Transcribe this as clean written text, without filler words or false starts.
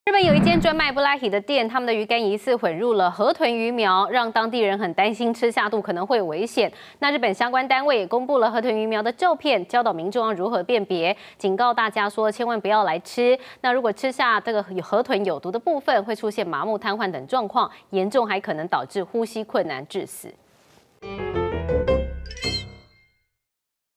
日本有一间专卖布拉提的店，他们的鱼干疑似混入了河豚鱼苗，让当地人很担心吃下肚可能会有危险。那日本相关单位也公布了河豚鱼苗的照片，教导民众要如何辨别，警告大家说千万不要来吃。那如果吃下这个河豚有毒的部分，会出现麻木、瘫痪等状况，严重还可能导致呼吸困难致死。